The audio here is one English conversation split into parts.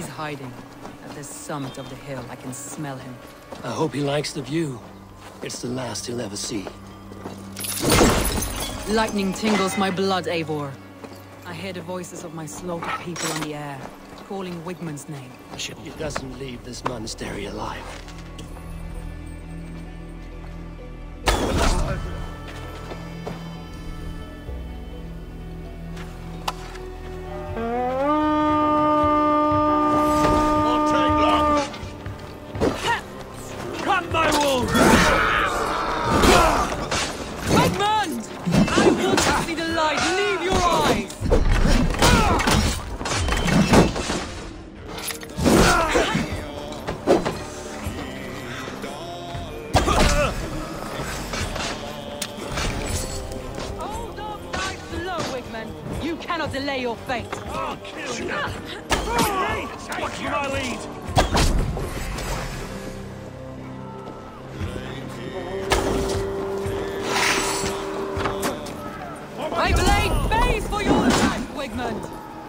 He's hiding. At the summit of the hill, I can smell him. I hope he likes the view. It's the last he'll ever see. Lightning tingles my blood, Eivor. I hear the voices of my slaughtered people in the air, calling Wigmund's name. He doesn't leave this monastery alive. You cannot delay your fate. I'll kill you! Watch my lead! My blade pays for your life, Wigmund!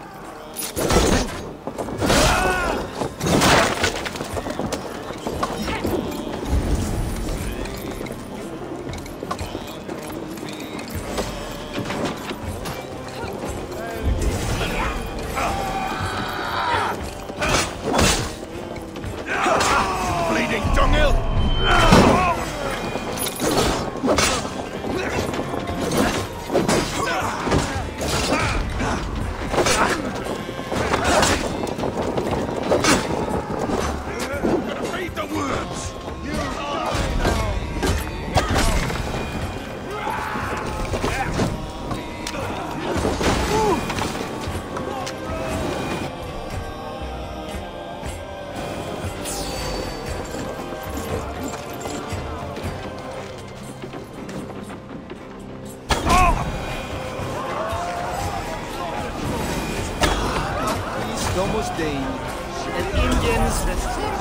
Somos de and Indians.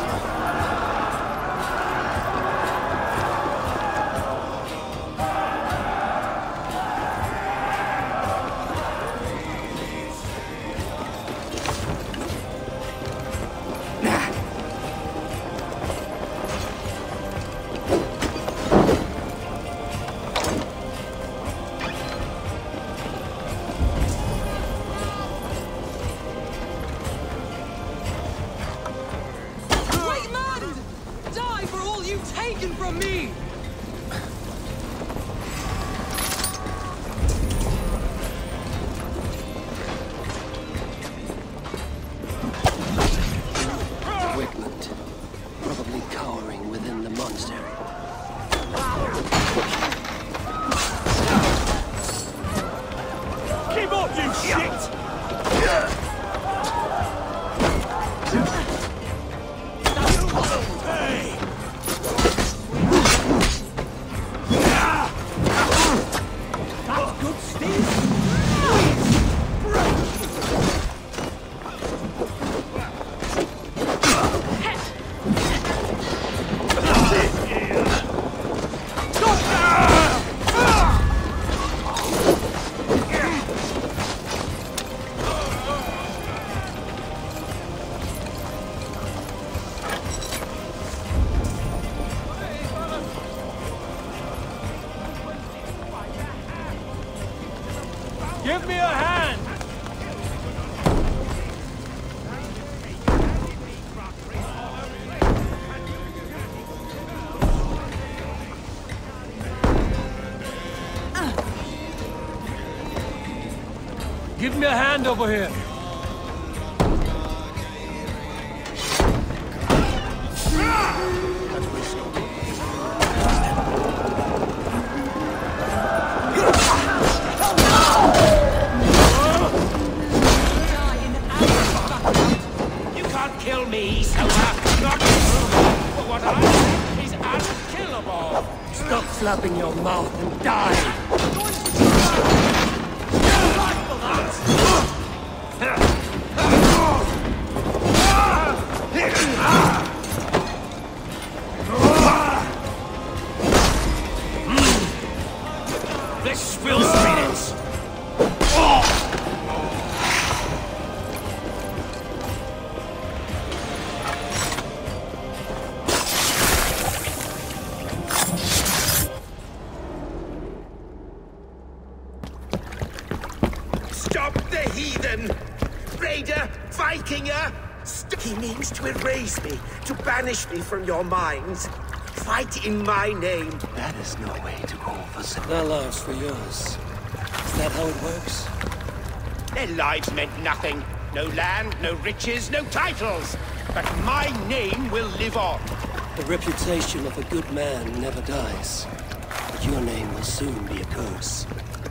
Taken from me! Wigmund, probably cowering within the monastery. Keep up, you shit! Hey! Give me a hand! Give me a hand over here. Kill me, so not but what I am is unkillable. Stop flapping your mouth and die! This will spirits. Saxon! Raider! Vikinger! He means to erase me, to banish me from your minds. Fight in my name. That is no way to go for their lives for yours. Is that how it works? Their lives meant nothing. No land, no riches, no titles. But my name will live on. The reputation of a good man never dies. But your name will soon be a curse.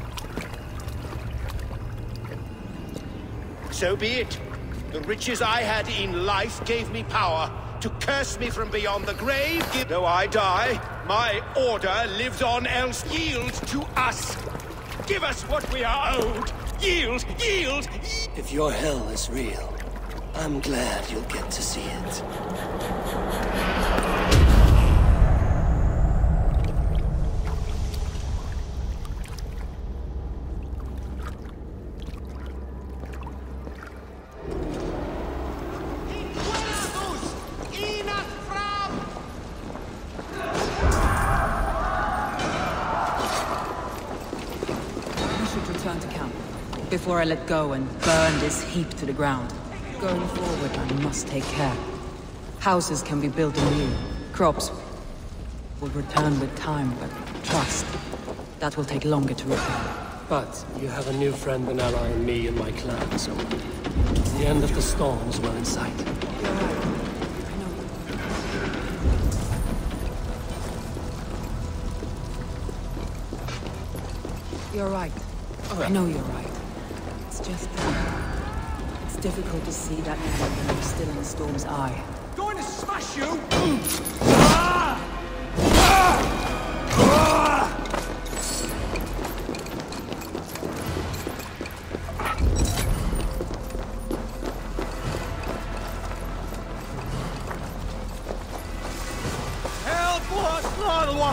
So be it. The riches I had in life gave me power to curse me from beyond the grave. Though I die, my order lives on, else yield to us. Give us what we are owed. Yield, yield. If your hell is real, I'm glad you'll get to see it. Before I let go and burn this heap to the ground. Going forward, I must take care. Houses can be built anew. Crops will return with time, but trust, that will take longer to repair. But you have a new friend and ally in me and my clan, so the end of the storm is well in sight. You're right. I know. You're right. I know you're right. It's just... it's difficult to see that now when you're still in the storm's eye. Going to smash you! Help us, little one!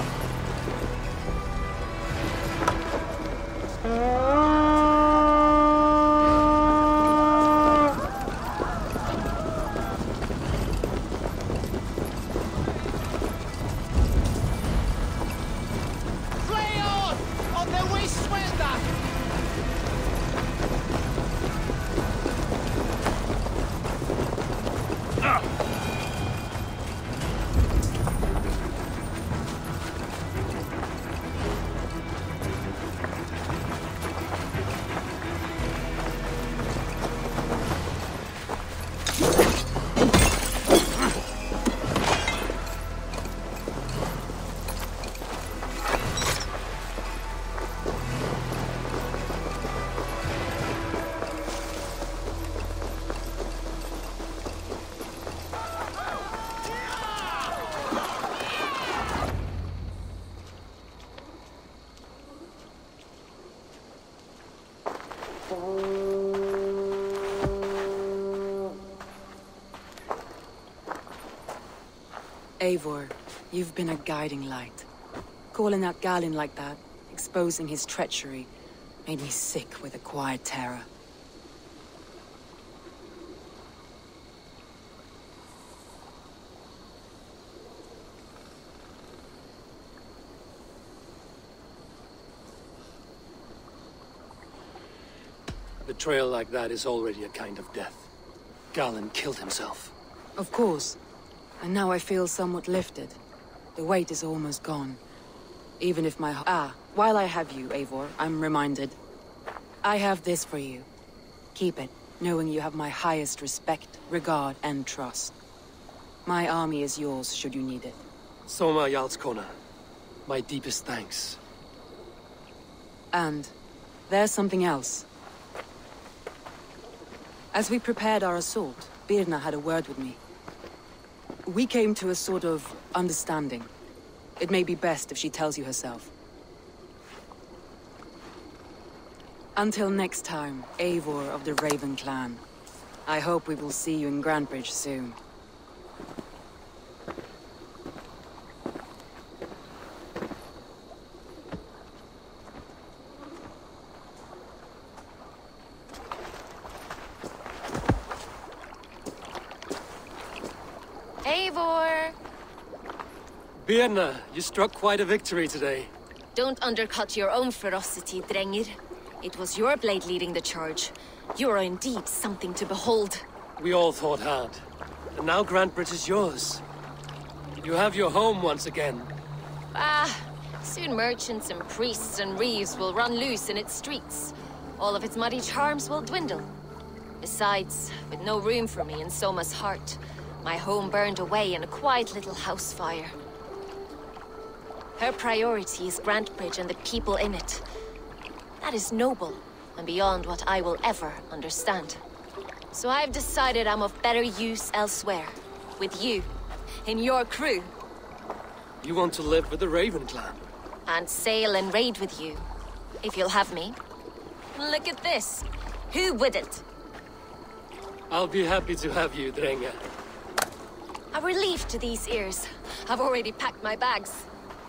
Eivor, you've been a guiding light. Calling out Galin like that, exposing his treachery, made me sick with a quiet terror. Betrayal like that is already a kind of death. Galin killed himself. Of course. And now I feel somewhat lifted. The weight is almost gone. Even if my... while I have you, Eivor, I'm reminded. I have this for you. Keep it, knowing you have my highest respect, regard, and trust. My army is yours, should you need it. Soma Jarlskona. My deepest thanks. And there's something else. As we prepared our assault, Birna had a word with me. We came to a sort of understanding. It may be best if she tells you herself. Until next time, Eivor of the Raven clan. I hope we will see you in Grandbridge soon. Eivor! Birna, you struck quite a victory today. Don't undercut your own ferocity, Drenger. It was your blade leading the charge. You are indeed something to behold. We all thought hard. And now Grantbridge is yours. You have your home once again. Soon merchants and priests and reeves will run loose in its streets. All of its muddy charms will dwindle. Besides, with no room for me in Soma's heart, my home burned away in a quiet little house fire. Her priority is Grantbridge and the people in it. That is noble, and beyond what I will ever understand. So I've decided I'm of better use elsewhere. With you, in your crew. You want to live with the Raven clan? And sail and raid with you, if you'll have me. Look at this. Who wouldn't? I'll be happy to have you, Drenga. A relief to these ears. I've already packed my bags.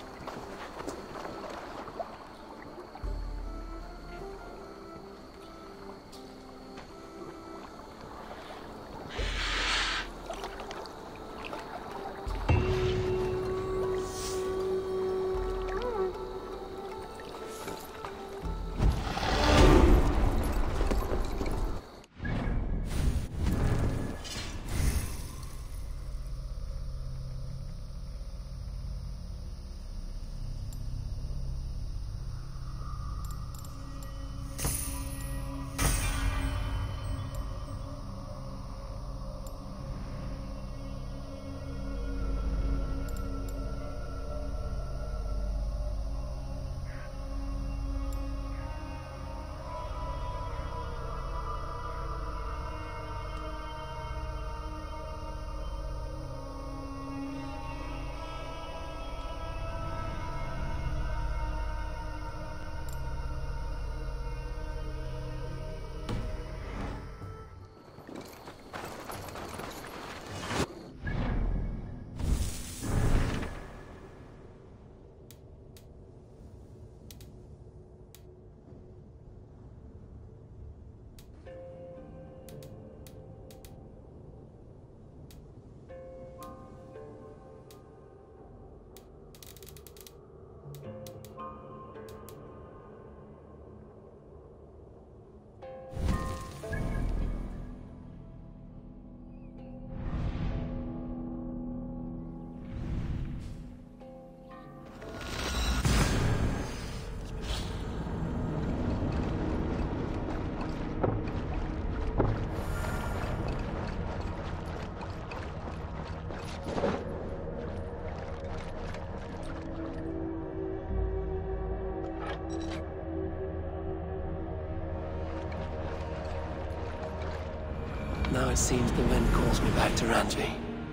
Now it seems the wind calls me back to Randvi.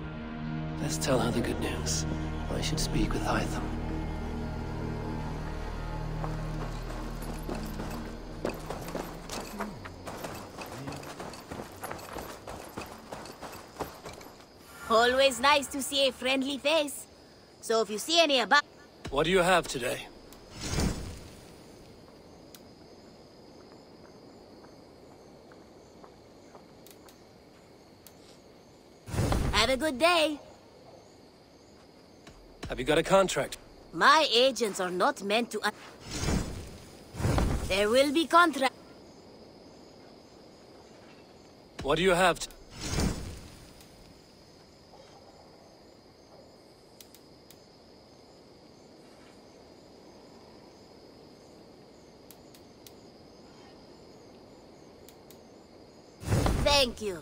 Let's tell her the good news. I should speak with Eivor. Always nice to see a friendly face. So if you see any about... What do you have today? Have a good day. Have you got a contract? My agents are not meant to... There will be contract. What do you have Thank you.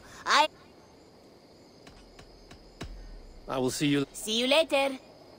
I will see you... See you later.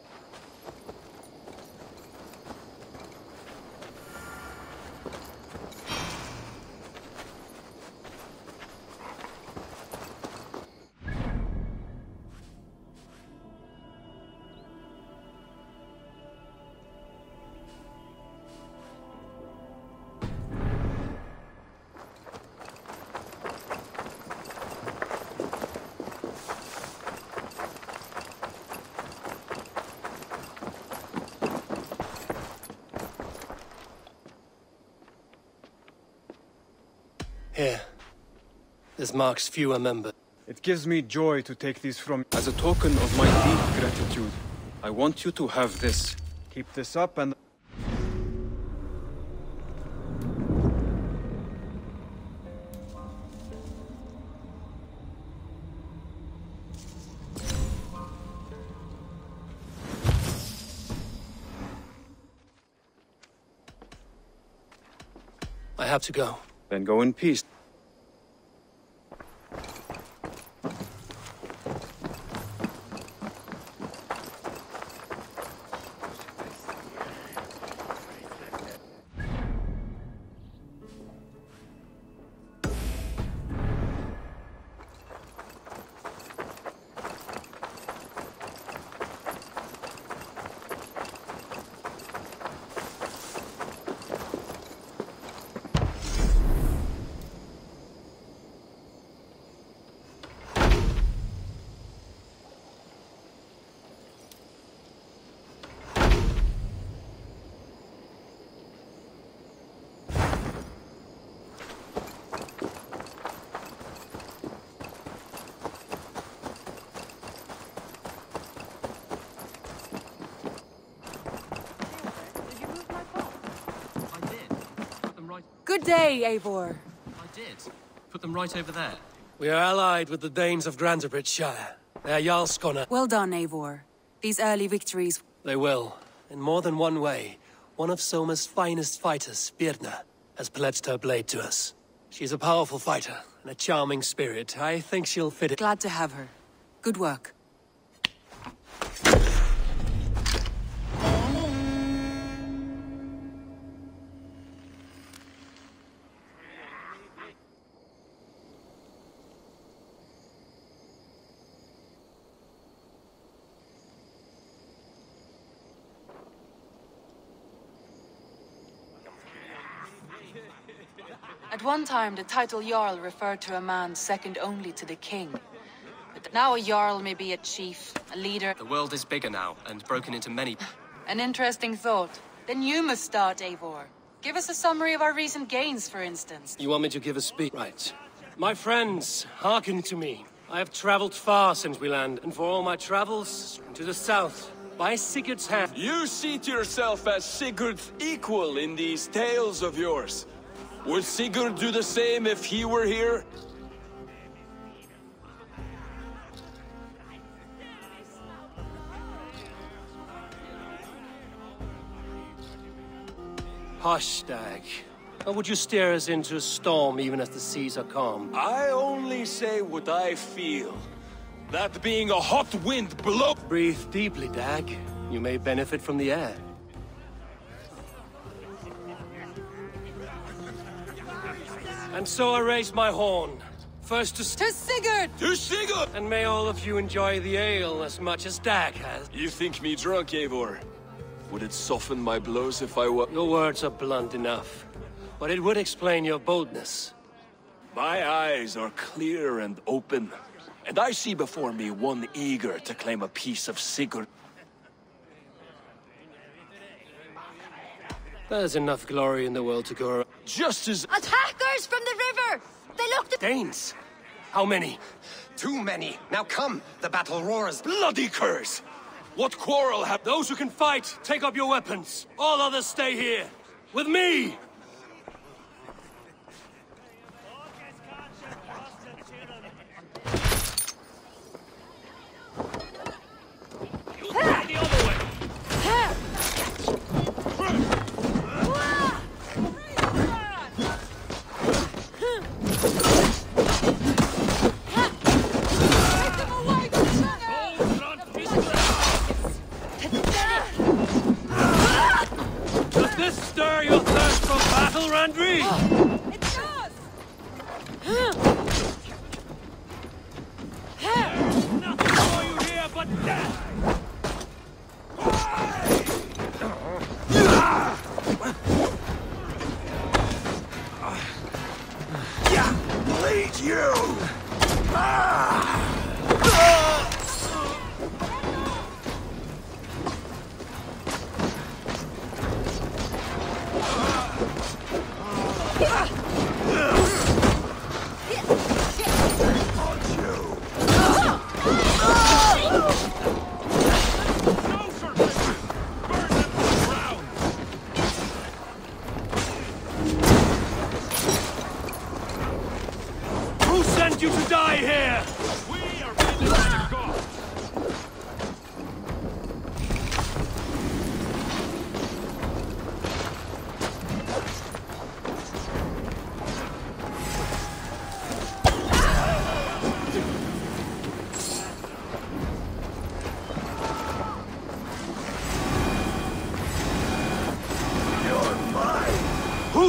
Here. This marks fewer members. It gives me joy to take these from... As a token of my deep gratitude, I want you to have this. Keep this up and... I have to go. Then go in peace. Good day, Eivor. I did. Put them right over there. We are allied with the Danes of Shire. They are Jarl's Skåne. Well done, Eivor. These early victories... They will. In more than one way. One of Soma's finest fighters, Birna, has pledged her blade to us. She's a powerful fighter and a charming spirit. I think she'll fit it. Glad to have her. Good work. At one time, the title Jarl referred to a man second only to the king. But now a Jarl may be a chief, a leader... The world is bigger now, and broken into many... An interesting thought. Then you must start, Eivor. Give us a summary of our recent gains, for instance. You want me to give a speech? Right. My friends, hearken to me. I have traveled far since we landed, and for all my travels, to the south, by Sigurd's hand. You see to yourself as Sigurd's equal in these tales of yours. Would Sigurd do the same if he were here? Hush, Dag. Or would you steer us into a storm even as the seas are calm? I only say what I feel. That being a hot wind blow... Breathe deeply, Dag. You may benefit from the air. And so I raise my horn. First to Sigurd! To Sigurd! And may all of you enjoy the ale as much as Dag has. You think me drunk, Eivor? Would it soften my blows if I were... Your words are blunt enough, but it would explain your boldness. My eyes are clear and open, and I see before me one eager to claim a piece of Sigurd. There's enough glory in the world to go around. Just as... Attackers from the river! They looked... Danes? How many? Too many. Now come, the battle roars. Bloody curse! What quarrel have... Those who can fight, take up your weapons. All others stay here. With me!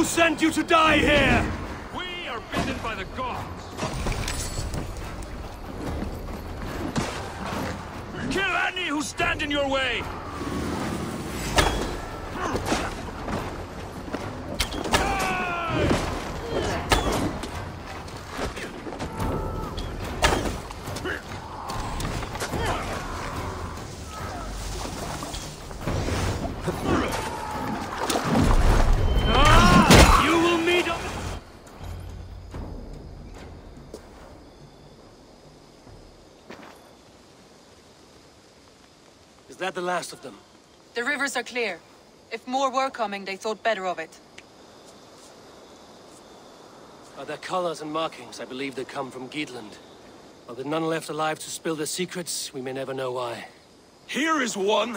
sent you to die here? We are bidden by the gods. Kill any who stand in your way! You will meet... Is that the last of them? The rivers are clear. If more were coming, they thought better of it. By their colors and markings, I believe they come from Geatland. While with none left alive to spill their secrets, we may never know why. Here is one!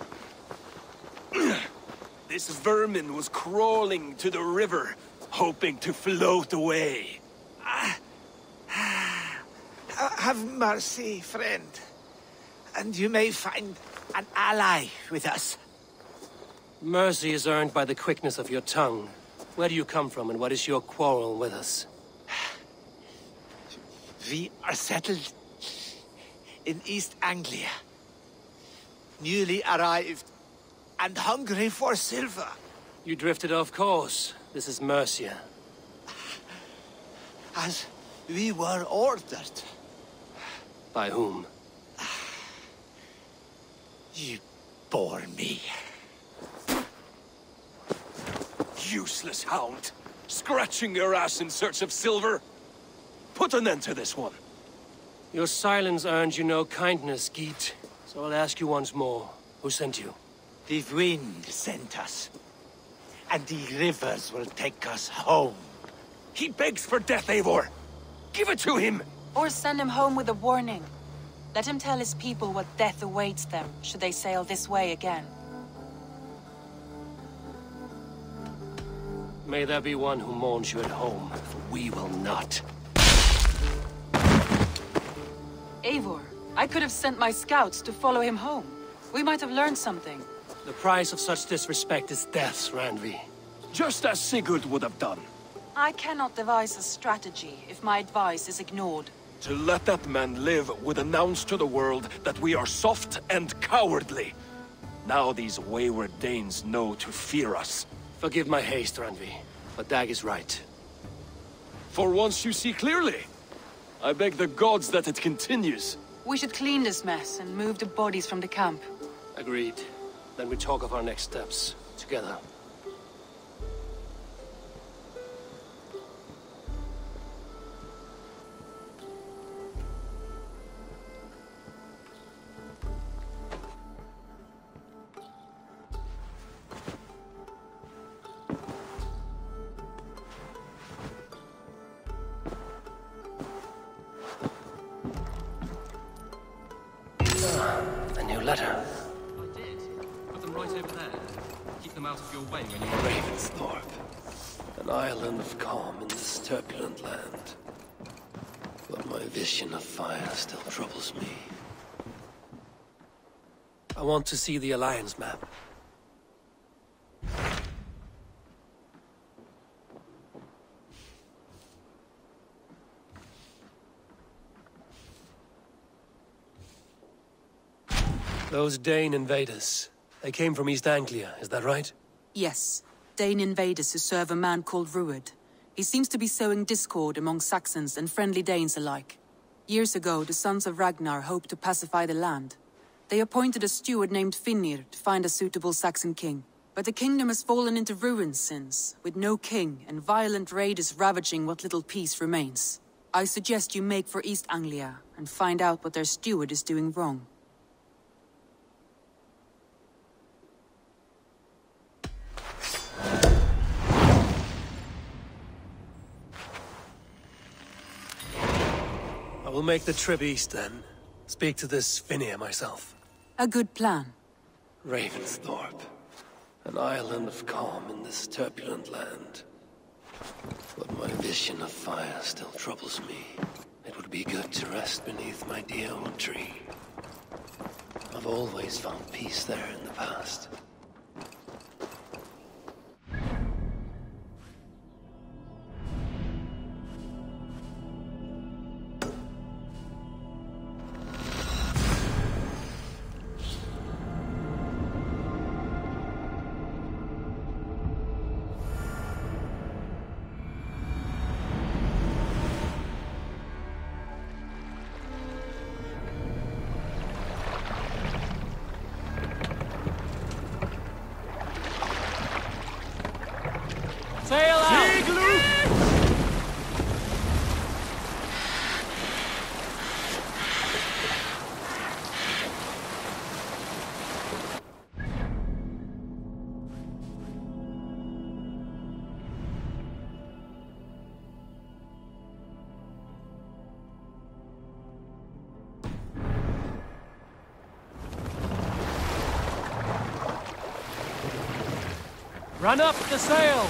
This vermin was crawling to the river, hoping to float away. Have mercy, friend. And you may find an ally with us. Mercy is earned by the quickness of your tongue. Where do you come from, and what is your quarrel with us? We are settled in East Anglia. Newly arrived and hungry for silver. You drifted off course. This is Mercia. As we were ordered. By whom? You bore me. Useless hound! Scratching your ass in search of silver! Put an end to this one! Your silence earned you no kindness, Geet. So I'll ask you once more. Who sent you? The wind sent us. And the rivers will take us home. He begs for death, Eivor! Give it to him! Or send him home with a warning. Let him tell his people what death awaits them, should they sail this way again. May there be one who mourns you at home, for we will not. Eivor, I could have sent my scouts to follow him home. We might have learned something. The price of such disrespect is death, Randvi. Just as Sigurd would have done. I cannot devise a strategy if my advice is ignored. To let that man live would announce to the world that we are soft and cowardly. Now these wayward Danes know to fear us. Forgive my haste, Randvi, but Dag is right. For once you see clearly. I beg the gods that it continues. We should clean this mess and move the bodies from the camp. Agreed. Then we talk of our next steps, together. A new letter. I did. Put them right over there. Keep them out of your way when you're Ravensthorpe. An island of calm in this turbulent land. But my vision of fire still troubles me. I want to see the Alliance map. Those Dane invaders, they came from East Anglia, is that right? Yes. Dane invaders who serve a man called Rued. He seems to be sowing discord among Saxons and friendly Danes alike. Years ago, the sons of Ragnar hoped to pacify the land. They appointed a steward named Finnir to find a suitable Saxon king. But the kingdom has fallen into ruins since, with no king and violent raiders ravaging what little peace remains. I suggest you make for East Anglia and find out what their steward is doing wrong. I will make the trip east then. Speak to this Finnir myself. A good plan. Ravensthorpe. An island of calm in this turbulent land. But my vision of fire still troubles me. It would be good to rest beneath my dear old tree. I've always found peace there in the past. Sail out! Run up the sail!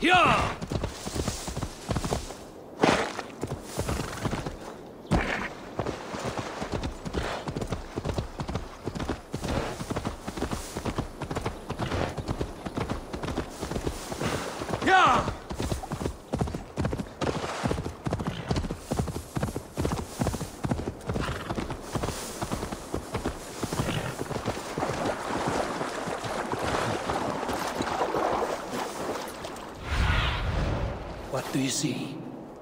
Yeah! Yeah! What do you see?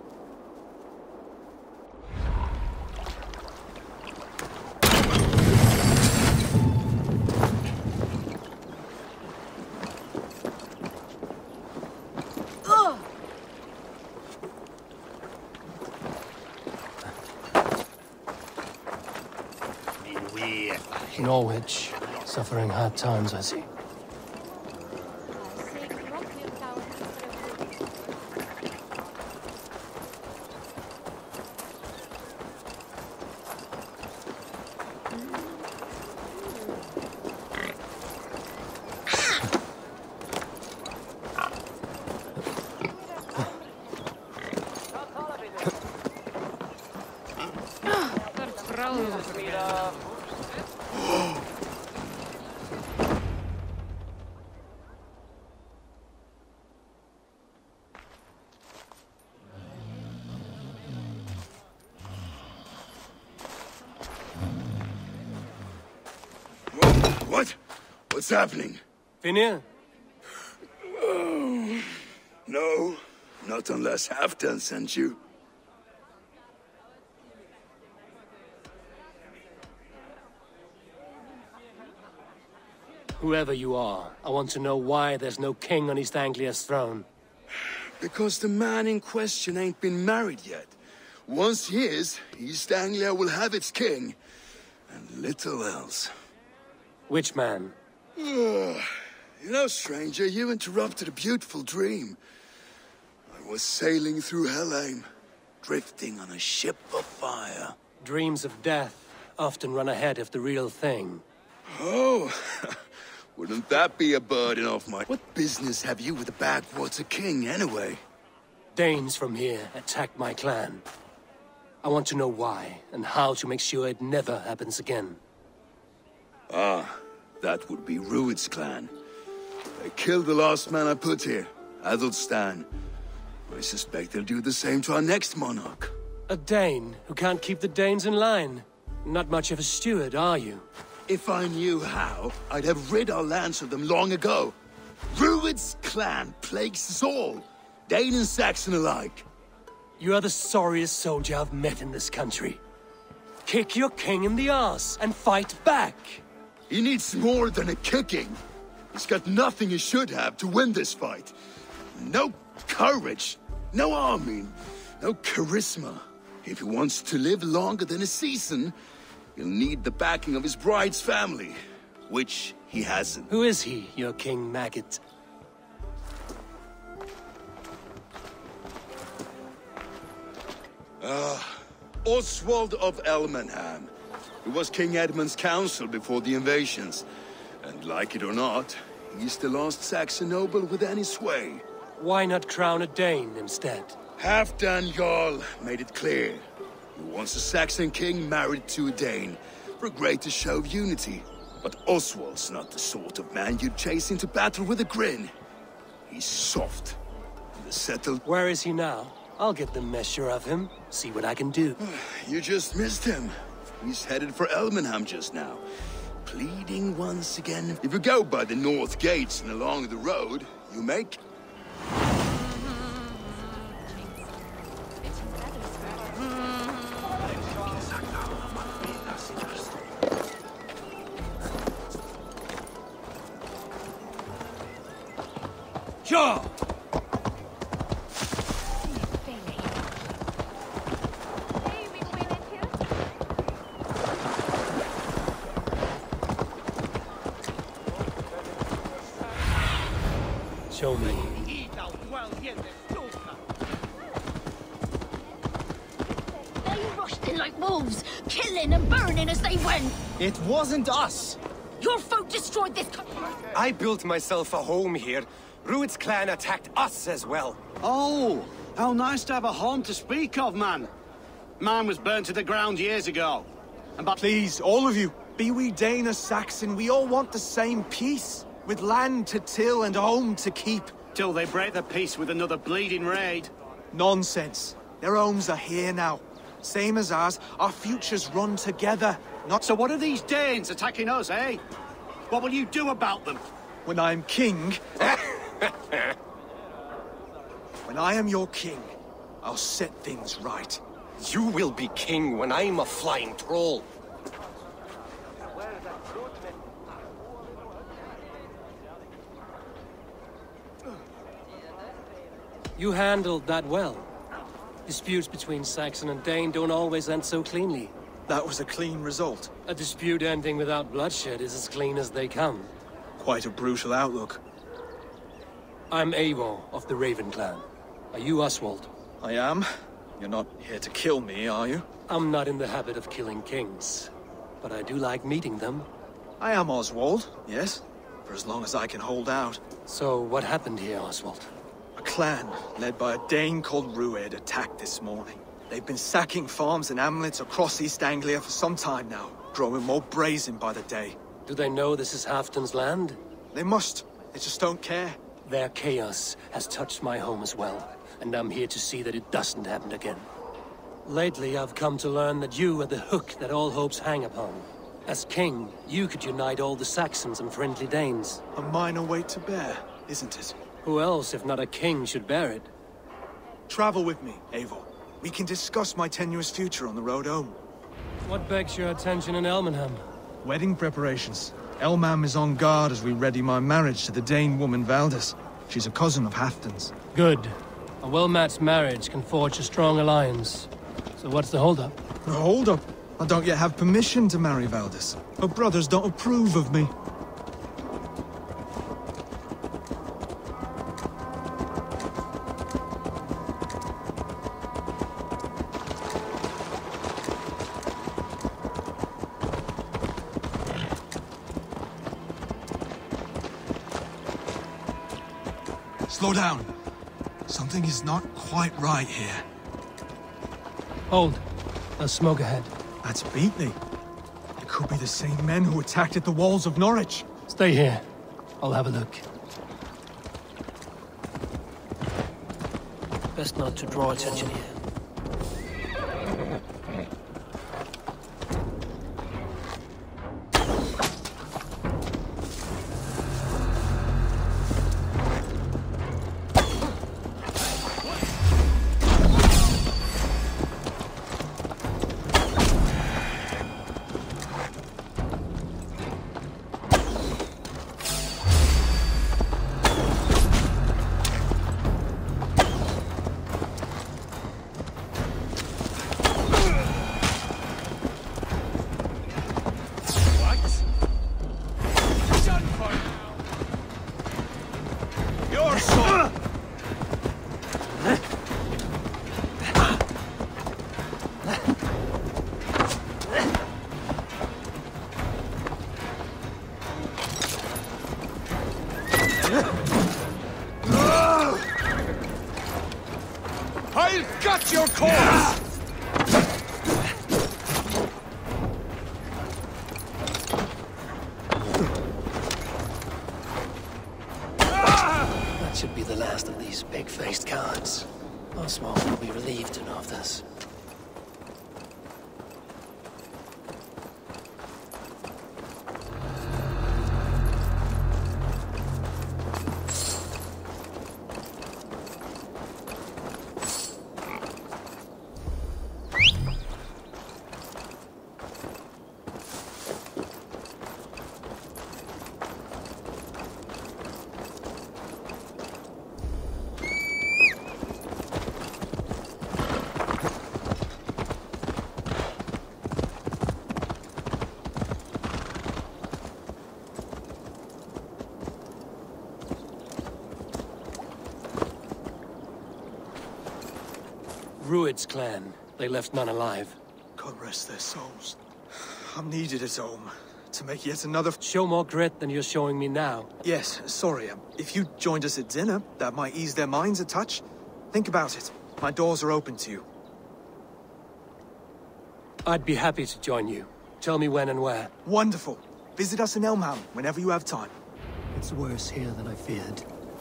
Norwich, suffering hard times, I see. What? What's happening? Finir? Oh, no, not unless Halfdan sent you. Whoever you are, I want to know why there's no king on East Anglia's throne. Because the man in question ain't been married yet. Once he is, East Anglia will have its king, and little else. Which man? You know, stranger, you interrupted a beautiful dream. I was sailing through Helheim, drifting on a ship of fire. Dreams of death often run ahead of the real thing. Oh, wouldn't that be a burden off my... What business have you with the backwater king, anyway? Danes from here attacked my clan. I want to know why, and how to make sure it never happens again. Ah, that would be Rued's clan. They killed the last man I put here, Adelstan. I suspect they'll do the same to our next monarch. A Dane who can't keep the Danes in line. Not much of a steward, are you? If I knew how, I'd have rid our lands of them long ago. Rued's clan plagues us all, Dane and Saxon alike. You are the sorriest soldier I've met in this country. Kick your king in the arse and fight back. He needs more than a kicking. He's got nothing he should have to win this fight. No courage, no army, no charisma. If he wants to live longer than a season, he'll need the backing of his bride's family, which he hasn't. Who is he, your king maggot? Oswald of Elmenham. He was King Edmund's counsel before the invasions. And like it or not, he's the last Saxon noble with any sway. Why not crown a Dane instead? Halfdan Jarl made it clear. He wants a Saxon king married to a Dane, for a greater show of unity. But Oswald's not the sort of man you'd chase into battle with a grin. He's soft, and settled. Where is he now? I'll get the measure of him, see what I can do. You just missed him. He's headed for Elmenham just now, pleading once again. If you go by the north gates and along the road, you make... Sure! Show me. They rushed in like wolves, killing and burning as they went. It wasn't us. Your folk destroyed this country. I built myself a home here. Rued's clan attacked us as well. Oh, how nice to have a home to speak of, man. Mine was burnt to the ground years ago. But please, all of you, be we Dane or Saxon, we all want the same peace. With land to till and home to keep. Till they break the peace with another bleeding raid. Nonsense. Their homes are here now. Same as ours, our futures run together. Not so what are these Danes attacking us, eh? What will you do about them? When I'm king... When I am your king, I'll set things right. You will be king when I'm a flying troll. You handled that well. Disputes between Saxon and Dane don't always end so cleanly. That was a clean result. A dispute ending without bloodshed is as clean as they come. Quite a brutal outlook. I'm Eivor of the Raven clan. Are you Oswald? I am. You're not here to kill me, are you? I'm not in the habit of killing kings, but I do like meeting them. I am Oswald, yes. For as long as I can hold out. So what happened here, Oswald? A clan, led by a Dane called Rued, attacked this morning. They've been sacking farms and hamlets across East Anglia for some time now, growing more brazen by the day. Do they know this is Halfton's land? They must. They just don't care. Their chaos has touched my home as well, and I'm here to see that it doesn't happen again. Lately, I've come to learn that you are the hook that all hopes hang upon. As king, you could unite all the Saxons and friendly Danes. A minor weight to bear, isn't it? Who else, if not a king, should bear it? Travel with me, Eivor. We can discuss my tenuous future on the road home. What begs your attention in Elmenham? Wedding preparations. Elmam is on guard as we ready my marriage to the Dane woman Valdis. She's a cousin of Halfton's. Good. A well-matched marriage can forge a strong alliance. So what's the holdup? The holdup? I don't yet have permission to marry Valdis. Her brothers don't approve of me. Slow down. Something is not quite right here. Hold. There's smoke ahead. That's Beatley. It could be the same men who attacked at the walls of Norwich. Stay here. I'll have a look. Best not to draw attention here. I'll gut your cause! That should be the last of these big-faced cowards. Oswald will be relieved to know of this. Rued's clan. They left none alive. God rest their souls. I'm needed at home. to make yet another... Show more grit than you're showing me now. Yes, sorry. If you joined us at dinner, that might ease their minds a touch. Think about it. My doors are open to you. I'd be happy to join you. Tell me when and where. Wonderful. Visit us in Elmham whenever you have time. It's worse here than I feared.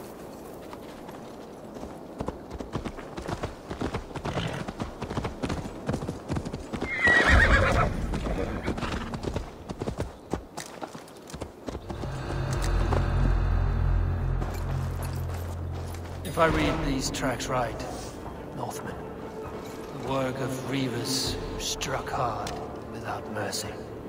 If I read these tracks right, Northmen, the work of reavers who struck hard without mercy.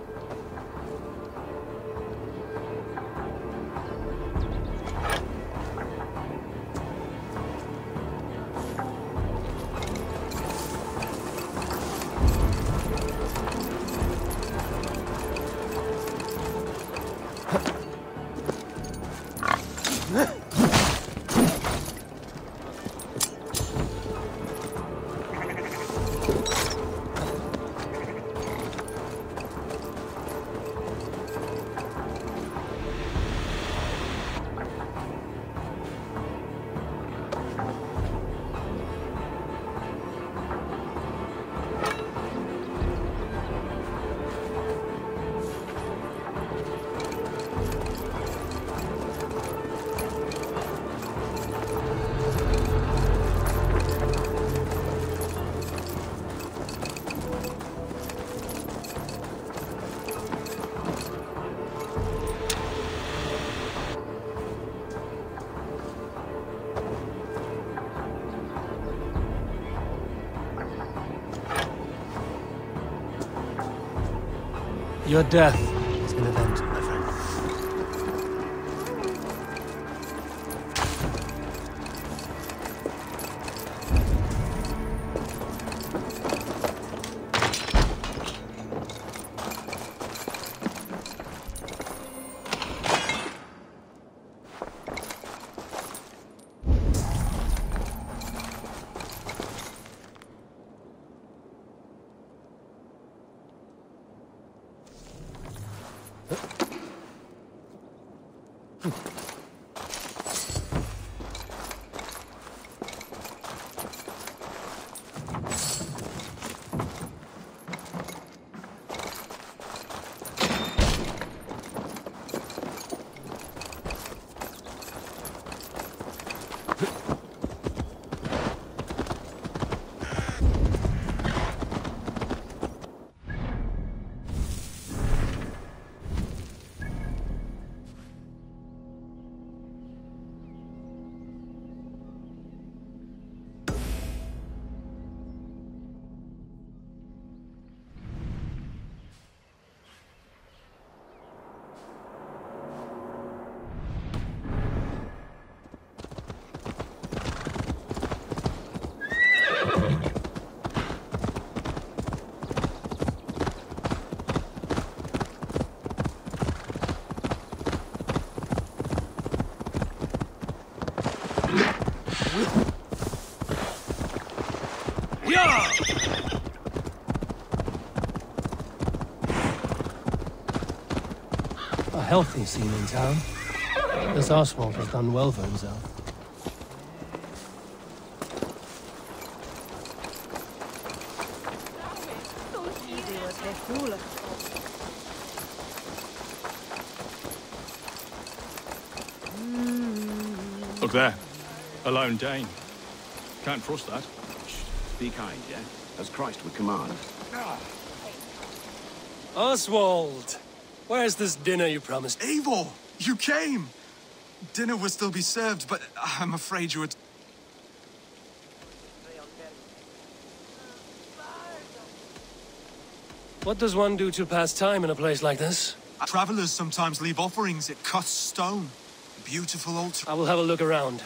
Your death is an event, my friend. A healthy scene in town. This Oswald has done well for himself. Look there. A lone Dane. Can't trust that. Be kind, yeah? As Christ would command. Oswald! Where's this dinner you promised? Eivor! You came! Dinner will still be served, but I'm afraid you would... What does one do to pass time in a place like this? Travelers sometimes leave offerings at cut stone. Beautiful altar. I will have a look around.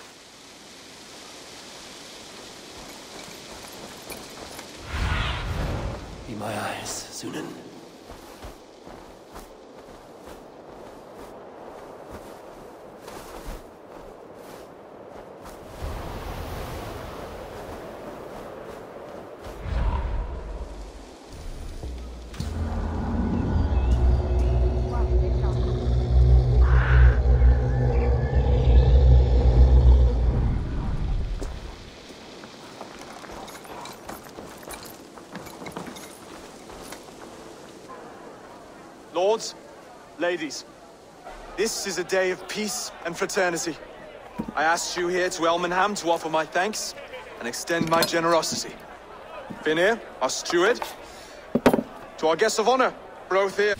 Be my eyes, Sunan. Ladies, this is a day of peace and fraternity. I asked you here to Elmenham to offer my thanks and extend my generosity. Finir, our steward, to our guests of honor, Brothir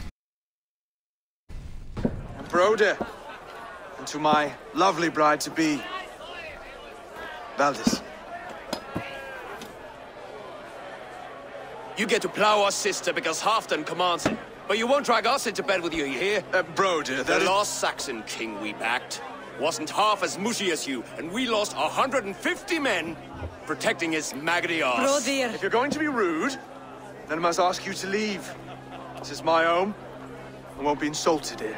and Broder, and to my lovely bride-to-be, Valdis. You get to plow our sister because Halfdan commands it. But you won't drag us into bed with you hear? Broder, the lost Saxon king we backed wasn't half as mushy as you, and we lost 150 men protecting his maggoty arse. If you're going to be rude, then I must ask you to leave. This is my home. I won't be insulted here.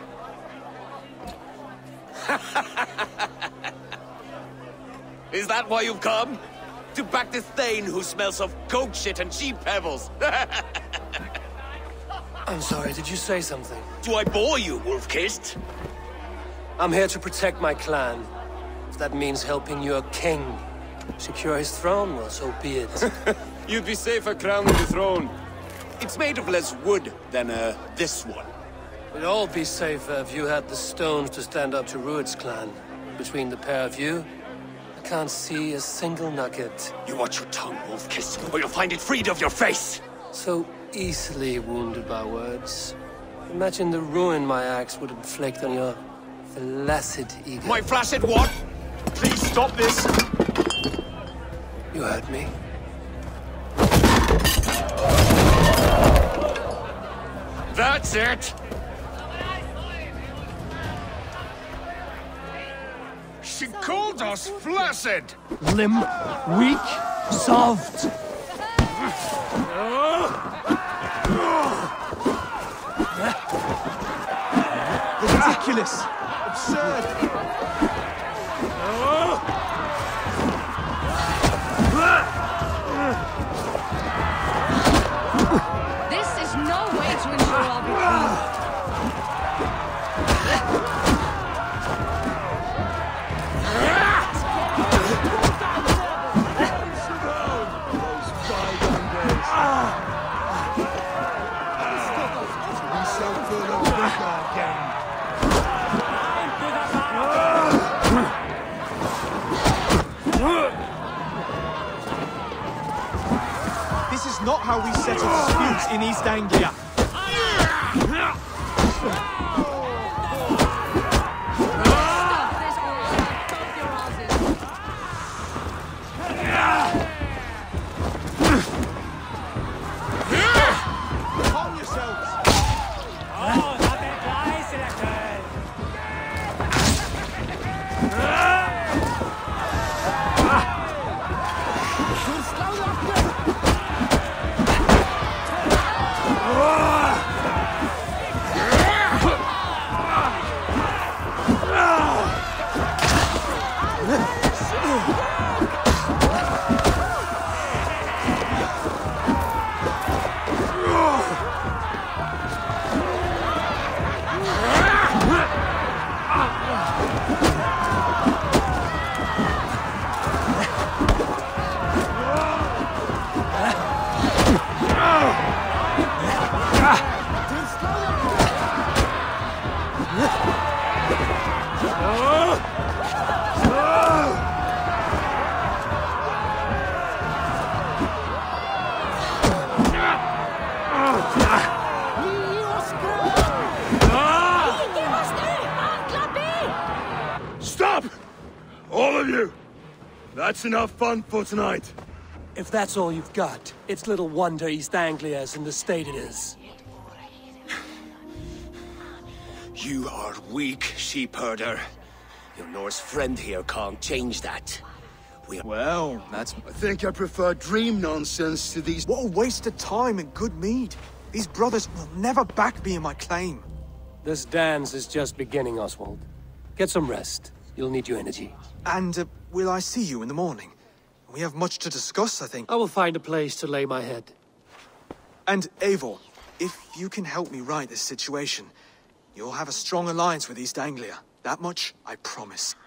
Is that why you've come? To back this Thane who smells of goat shit and cheap pebbles? I'm sorry, did you say something? Do I bore you, wolf-kissed? I'm here to protect my clan. If that means helping your king secure his throne, well, so be it. You'd be safer crowning the throne. It's made of less wood than, this one. We'd all be safer if you had the stones to stand up to Rued's clan. Between the pair of you, I can't see a single nugget. You watch your tongue, wolf-kissed, or you'll find it freed of your face! So easily wounded by words. Imagine the ruin my axe would inflict on your flaccid ego. My flaccid what? Please stop this! You heard me. That's it! She called us flaccid! Limp, weak, soft. Ridiculous! Absurd! This is no way to ensure I'll be free. This is not how we settle disputes in East Anglia. Calm yourselves. Stop! All of you! That's enough fun for tonight. If that's all you've got, it's little wonder East Anglia is in the state it is. You are weak, sheep herder. Your Norse friend here can't change that. Well, that's... I think I prefer dream nonsense to these... What a waste of time and good mead. These brothers will never back me in my claim. This dance is just beginning, Oswald. Get some rest. You'll need your energy. And, will I see you in the morning? We have much to discuss, I think. I will find a place to lay my head. And, Eivor, if you can help me right this situation, you'll have a strong alliance with East Anglia. That much, I promise.